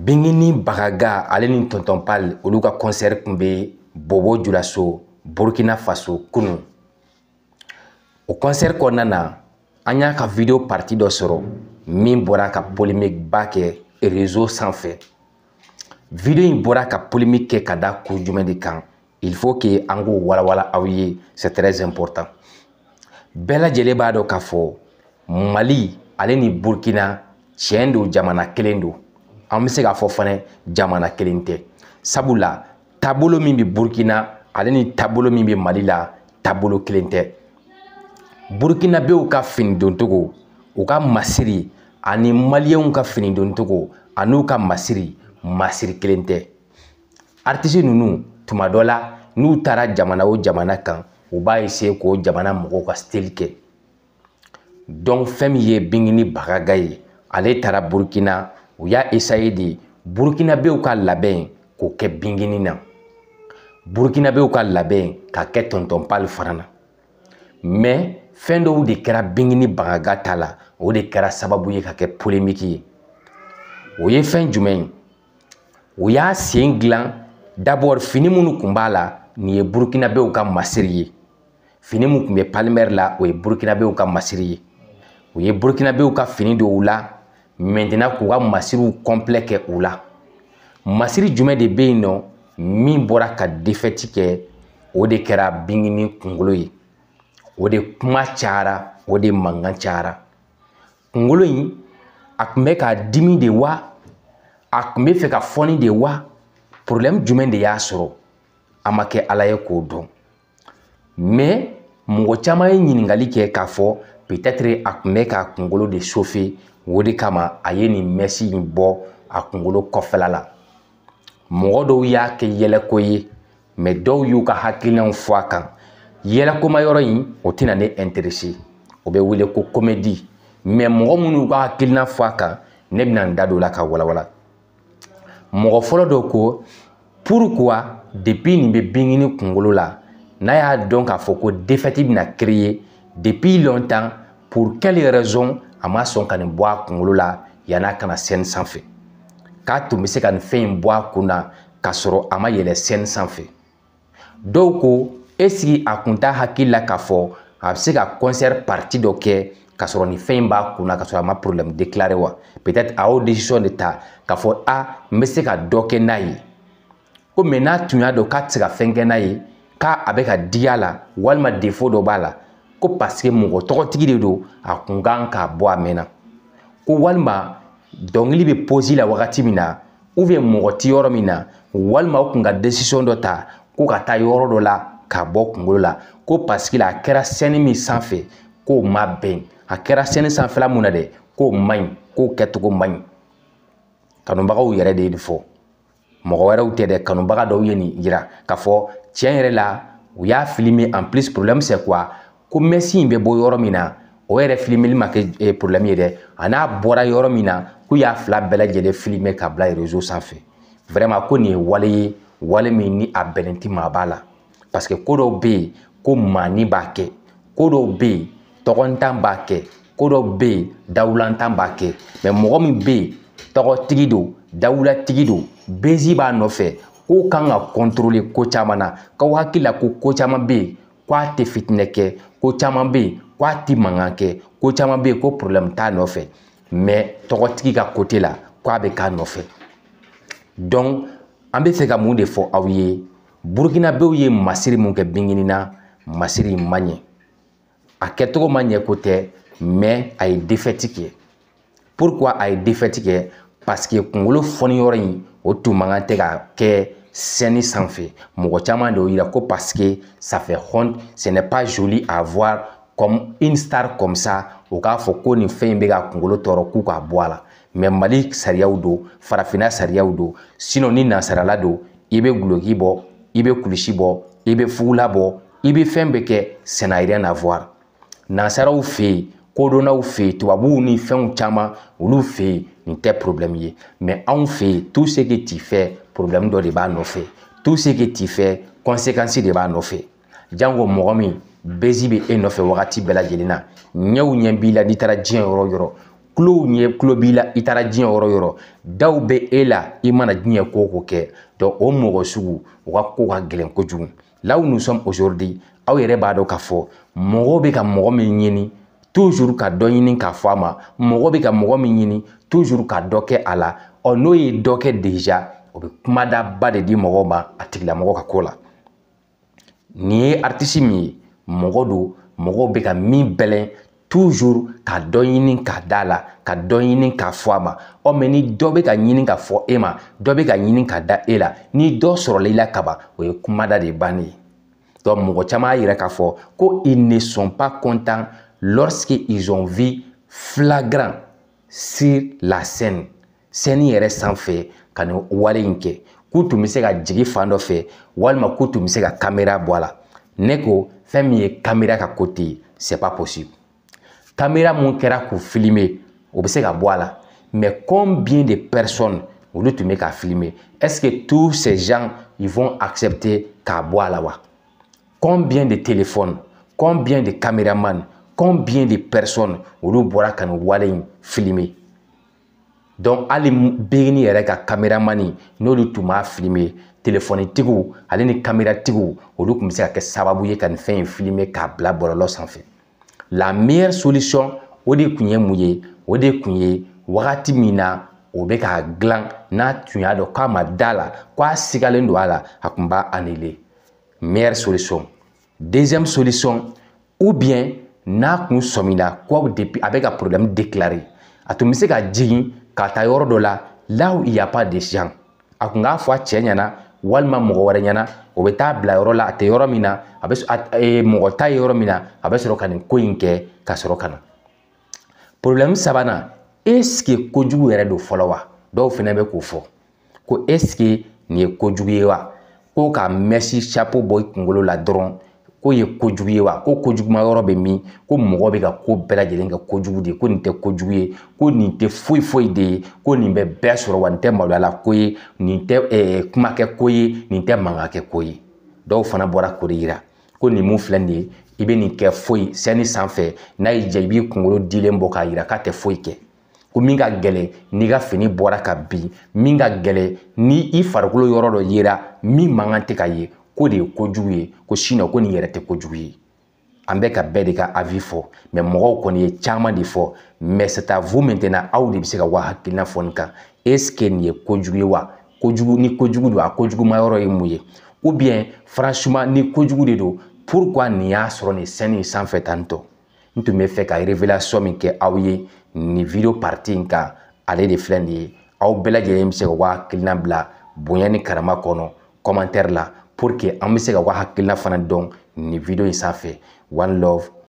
Bingini Bagaga ale ni Tonton Pal olu ka concert kun bɛ Bobo Dioulasso Burkina Faso kunu. O concert kɔnɔna na an y'a ka video partie dɔ sɔrɔ min bɔra ka polémique ba kɛ réseau sanfɛ. Video in bɔra ka polémique kɛ ka da kun jumɛn de kan? Il faut que an k'o walawala aw ye, c'est très important. Bɛɛ lajɛlen b'a dɔn k'a fɔ Mali ale ni Burkina tiɲɛ don jamana kelen don. An bɛ se k'a fɔ fana jamana kelen tɛ. Sabula taabolo min bɛ Burkina ale ni taabolo min bɛ Mali la taabolo kelen tɛ. Burkinabéw ka fini doncogo, u ka masiri ani Maliens ka fini doncogo an'u ka masiri kelen tɛ. Artiste ninnu tuma dɔ la n'u taara jamana o jamana kan u b'a essayer k'o jamana mɔgɔw ka style kɛ. Donc fɛn min ye Bingini Bagaga ye ale taara Burkina u y'a essayer de Burkinabéw ka labɛn k'o kɛ Bingini na. Burkinabéw ka labɛn ka kɛ Tonton Pal fana na. Mais fɛn dɔw de kɛra Bingini Bagaga ta la o de kɛra sababu ye ka kɛ polémique ye. O ye fɛn jumɛn ye? O y'a sen dilan d'abord fini minnu kun b'a la nin ye Burkinabéw ka masiri ye. Fini mun kun bɛ Palmer la o ye Burkinabéw ka masiri ye. O ye Burkinabéw ka fini don u la maintenant k'u ka masiriw complet kɛ u la. Masiri jumɛn de bɛ yen nɔ min bɔra ka défaite kɛ o de kɛra Bingini kunkolo ye. O de kuma cayara, o de mankan cayara. Kunkolo in a kun bɛ ka dimi de wa? A kun bɛ fɛ ka fɔni de wa? Problème jumɛn de y'a sɔrɔ? A ma kɛ Ala ye k'o dɔn. Mais mɔgɔ caman ye ɲininkali kɛ k'a fɔ peut-être a kun bɛ ka kunkolo de chauffer o de kama a ye nin mèche in bɔ a kunkolo kɔfɛla la. Mɔgɔ dɔw y'a kɛ yɛlɛko ye mais dɔw y'u ka hakilinaw fɔ a kan. Yɛlɛkoma yɔrɔ in o tɛna ne intéresser. O bɛ wele ko comédie. Mais mɔgɔ minnu y'u ka hakilina fɔ a kan ne bɛna n da don o la ka walawala. Mɔgɔ fɔlɔ dɔ ko pourquoi depuis nin bɛ Bingini kunkolo la n'a y'a dɔn k'a fɔ ko défaite bɛna créer depuis longtemps pour quelle raison a ma sɔn ka nin bɔ a kunkolo la yan'a kana scène sanfɛ? K'a tun bɛ se ka nin fɛn in bɔ a kun na k'a sɔrɔ a ma yɛlɛ scène sanfɛ. Dɔw ko est-ce a kun t'a hakili la k'a fɔ a bɛ se ka concert partie dɔ kɛ k'a sɔrɔ nin fɛn in b'a kun na k'a sɔrɔ a ma problème déclaré wa? Peut-être a y'o décision de ta k'a fɔ n bɛ se ka dɔ kɛ n'a ye. Ko mais n'a tun y'a dɔn k'a tɛ se ka fɛn kɛ n'a ye k'a bɛ ka digi a la walima défaut dɔ b'a la ko parce que mɔgɔ tɔgɔtigi de don a kun kan k'a bɔ a mɛnna. Ko walima dɔnkili bɛ poser la wagati min na ou bien mɔgɔ tɛ yɔrɔ min na walima u kun ka décision dɔ ta ko ka taa yɔrɔ dɔ la k'a bɔ kunkolo la ko parce que a kɛra scène min sanfɛ k'o ma bɛn. A kɛra scène sanfɛla mun na dɛ k'o man ɲi k'o kɛcogo man ɲi. Kanubagaw yɛrɛ de ye nin fɔ. Mɔgɔ wɛrɛw tɛ dɛ, kanubaga dɔw ye nin yira k'a fɔ tiɲɛ yɛrɛ la u y'a filmer en plus problème c'est quoi? Ko Messi in bɛ bɔ yɔrɔ min na o yɛrɛ filmeli ma kɛ problème ye dɛ. A n'a bɔra yɔrɔ min na k'u y'a fila bɛɛ lajɛlen filmer ka bila réseau sanfɛ. Vraiment ko nin ye wale ye wale min ni a bɛnnen tɛ maaba la. Parce que ko dɔw bɛ yen ko maani b'a kɛ, ko dɔw bɛ yen tɔgɔntan b'a kɛ, ko dɔw bɛ yen dawulantan b'a kɛ. Mais mɔgɔ min bɛ yen tɔgɔtigi don, dawulatigi don, bezi b'a nɔfɛ k'o kan ka contrôler ko caman na. K'aw hakili la ko caman bɛ yen k'a tɛ fitinɛ kɛ, ko caman bɛ yen k'a tɛ mankan kɛ, ko caman bɛ yen ko problème t'a nɔfɛ. Mais tɔgɔtigi ka côté la k'a bɛ k'a nɔfɛ. Donc an bɛ fɛ ka mun de fɔ aw ye? Burkinabéw ye masiri mun kɛ Bingini na masiri in ma ɲɛ. A kɛcogo ma ɲɛ ko tɛ mais a ye défaite kɛ. Pourquoi a ye défaite kɛ? Parce que kunkolo fɔni yɔrɔ in o tun man kan tɛ ka kɛ scène sanfɛ. Mɔgɔ caman de y'o yira ko parce que ça fait honte, ce n'est pas joli à voir comme une star comme ça o k'a fɔ ko nin fɛn in bɛ ka kunkolo tɔɔrɔ k'u k'a bɔ a la. Mais Mali sariyaw don, farafinna sariyaw don. Sinon ni nansarala don i bɛ guloki bɔ, i bɛ kulusi bɔ, i bɛ fugula bɔ, i bɛ fɛn bɛɛ kɛ, ça n'a rien à voir. Nansaraw fɛ yen, kodɔnnaw fɛ yen, tubabuw ni fɛnw caman olu fɛ yen nin tɛ problème ye. Mais anw fɛ yen tout ce que tu fais problème dɔ de b'a nɔfɛ. Tout ce que tu fais conséquence de b'a nɔfɛ. Jango mɔgɔ min bezi bɛ e nɔfɛ wagati bɛɛ lajɛlen na ɲɛw ɲɛ b'i la n'i taara diɲɛ yɔrɔ o yɔrɔ kulo ɲɛ kulo b'i la i taara diɲɛ yɔrɔ yɔrɔ daw bɛ e la i mana diɲɛ ko ko kɛ donc o mɔgɔ sugu u ka ko ka gɛlɛn kojugu. Là où nous sommes aujourd'hui aw yɛrɛ b'a dɔn k'a fɔ mɔgɔw bɛ ka mɔgɔ min ɲini toujours ka dɔ ɲini k'a fɔ a ma, mɔgɔ bɛ ka mɔgɔ min ɲini toujours ka dɔ kɛ a la. N'o ye dɔ kɛ déjà o bɛ kumadaba de di mɔgɔw ma a tigilamɔgɔ ka ko la. Nin ye artiste min ye mɔgɔ don mɔgɔw bɛ ka min bɛlɛn toujours ka dɔ ɲini k'a da la, ka dɔ ɲini k'a fɔ a ma. Mais ni dɔ bɛ ka ɲini ka fɔ e ma, dɔ bɛ ka ɲini ka da e la, ni dɔ sɔrɔla i la kaban o ye kumada de bannen ye. Donc mɔgɔ caman y'a yira k'a fɔ ko ils ne sont pas contents lorsqu'ils ont vu flagrant sur la scène. Scène yɛrɛ sanfɛ ka nin wale in kɛ k'u tun bɛ se ka jigin fan dɔ fɛ walima k'u tun bɛ se ka caméra bɔ a la. Ne ko fɛn min ye caméra ka côté c'est pas possible. Caméra mun kɛra k'u filmer o bɛ se ka bɔ a la, mais combien de personnes olu tun bɛ ka filmer? Est-ce que tous ces gens ils vont accepter k'a bɔ a la wa? Combien de téléphones, combien de caméramans, combien de personnes olu bɔra ka nin wale in filmer? Donc hali Begini yɛrɛ ka caméraman n'olu tun b'a filmer, téléphone tigiw ale ni caméra tigiw olu tun bɛ se ka kɛ sababu ye ka nin fɛn in filmer k'a bila bɔlɔlɔ sanfɛ. La meilleure solution o de tun ye mun ye? O de tun ye wagati min na o bɛ k'a dilan n'a tun y'a dɔn k'a ma da la, k'a sigalen don a la, a tun b'a annuler. Meilleure solution. Deuxième solution, ou bien n'a kun sɔmina ko depuis a bɛ ka problème déclaré, a tun bɛ se ka jigin ka taa yɔrɔ dɔ la là où il y a pas de gens. A kun k'a fɔ a cɛ ɲɛna walima mɔgɔ wɛrɛ ɲɛna o bɛ taa bila yɔrɔ la a tɛ yɔrɔ min na a bɛ mɔgɔ ta ye yɔrɔ min na a bɛ sɔrɔ ka nin ko in kɛ ka sɔrɔ ka na. Problème sabanan, est-ce que kojugu yɛrɛ don fɔlɔ wa? Dɔw fana bɛ k'o fɔ ko est-ce que nin ye kojugu ye wa? Ko ka Messi chapeau bɔ i kunkolo la dɔrɔn ko ye kojugu ye wa? Ko kojuguma yɔrɔ bɛ min? Ko mɔgɔ bɛ ka ko bɛɛ lajɛlen kɛ kojugu de ye, ko nin tɛ kojugu ye, ko nin tɛ foyi foyi de ye, ko nin bɛ bɛɛ sɔrɔ wa nin tɛ maloyala ko ye, nin tɛ kumakɛ ko ye, nin tɛ mankan kɛ ko ye. Dɔw fana bɔra k'o de yira ko nin mun filɛ nin ye i bɛ nin kɛ foyi scène sanfɛ n'a y'i diya i b'i kunkolo dilen bɔ k'a yira k'a tɛ foyi kɛ. Ko min ka gɛlɛn n'i ka fini bɔra ka bin, min ka gɛlɛn ni i farikolo yɔrɔ dɔ yera min mankan tɛ ka ye, ko de ye kojugu ye, ko sinon ko nin yɛrɛ tɛ kojugu ye. An bɛ ka bɛɛ de ka avis fɔ, mais mɔgɔw kɔni ye caman de fɔ, mais c'est à vous maintenant aw de bɛ se ka wa hakilina fɔ nin kan. Est-ce que nin ye kojugu ye wa? Kojugu ni kojugu don a kojuguma yɔrɔ ye mun ye? Ou bien franchement ni kojugu de don pourquoi nin y'a sɔrɔ nin scène in sanfɛ tantɔ? N tun bɛ fɛ ka révélation min kɛ aw ye nin video partie in kan ale de filɛ nin ye. Aw bɛɛ lajɛlen bɛ se ka wa hakilina bila bonya ni karama kɔnɔ commentaire la pour que an bɛ se ka wa hakilina fana dɔn nin video in sanfɛ. One love.